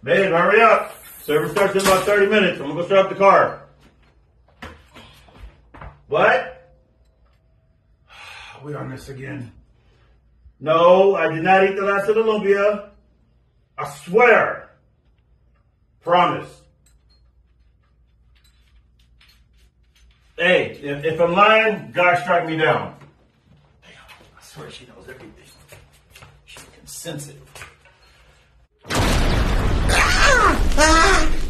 Babe, hurry up. Service starts in about 30 minutes. I'm gonna go start up the car. What? We on this again. No, I did not eat the last of the lumpia. I swear. Promise. Hey, if I'm lying, God strike me down. Damn, I swear she knows everything. She can sense it.